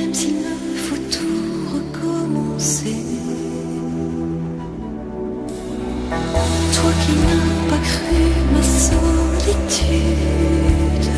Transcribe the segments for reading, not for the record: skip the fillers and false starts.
même s'il me faut tout recommencer. Toi qui n'as pas cru ma solitude,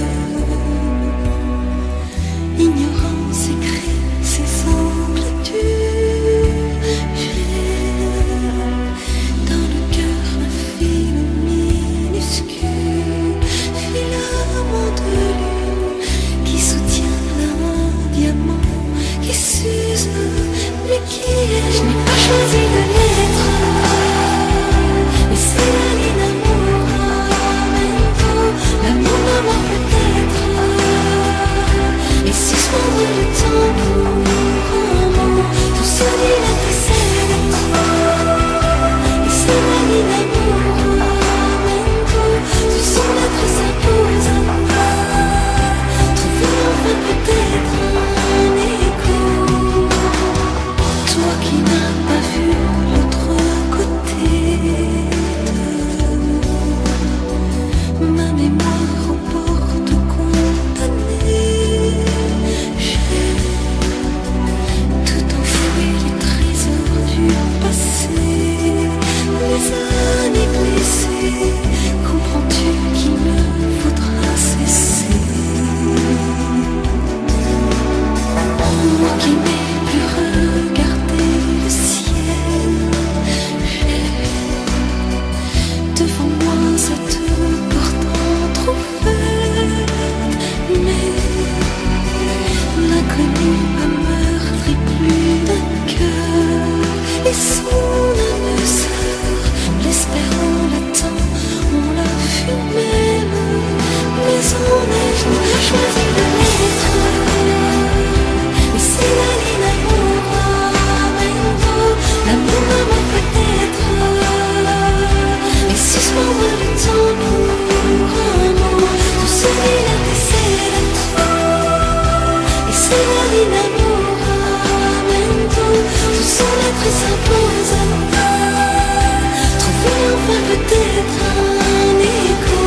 ignorance écrit ses amplitudes. J'ai dans le cœur un fil minuscule, filament de lune qui soutient un diamant qui s'use, mais qui est. Je n'ai pas choisi de l'être, mais c'est l'innamoramento, l'amour à moi peut-être, et suspendre le temps pour un mot, tout se dilate et s'arrête, et c'est l'innamoramento, tout son être s'impose à moi, trouver enfin peut-être un écho. Toi qui n'as pas vu l'autre côté de ma mémoire aux portes condamnées, j'ai tout enfoui les trésors du passé, les années blessées. Comprends-tu qu'il me faudra cesser? Moi qui n'ai plus regardé le ciel, j'ai devant moi cette porte entrouverte, mais l'inconnu a meurtri plus d'un cœur, et son âme sœur, l'espérant l'attend, on l'a vu même, mais on est, je n'ai pas choisi de l'être, mais c'est l'innamoramento, l'amour à moi peut-être, et suspendre le temps pour un mot, tout se dilate et s'élève, et c'est l'innamoramento, tout son être s'impose à moi, trouver enfin peut-être un écho.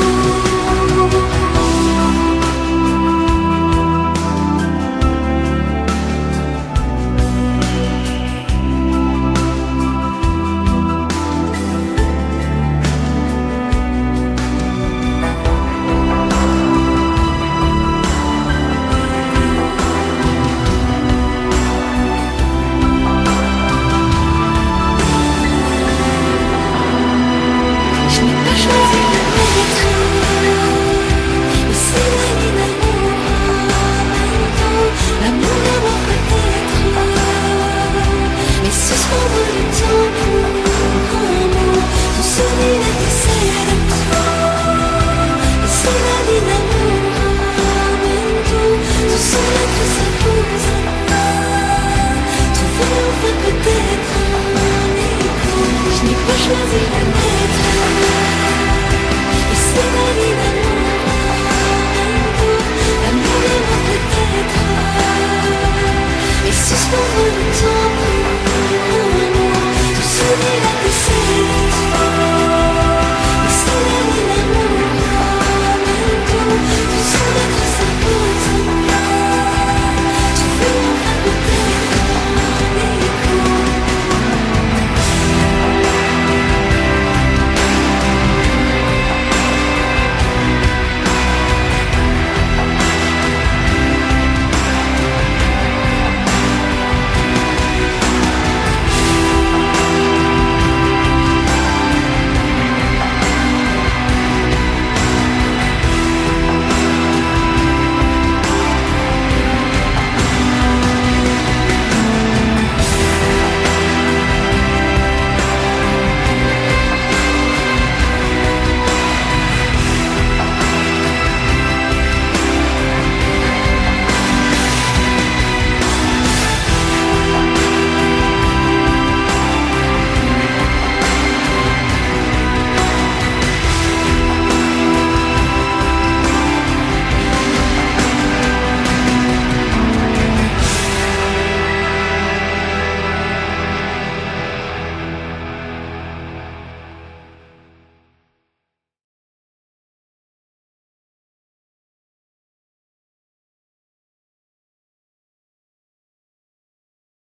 Je n'ai pas choisi de l'être, mais c'est l'innamoramento, l'amour à moi peut-être, mais suspendre le temps pour un mot, tout se dilate et s'élève, et c'est l'innamoramento, tout son être s'impose à moi, trouver enfin peut-être un écho. Je n'ai pas choisi de l'être, et c'est l'innamoramento, l'amour à moi peut-être, et suspendre le temps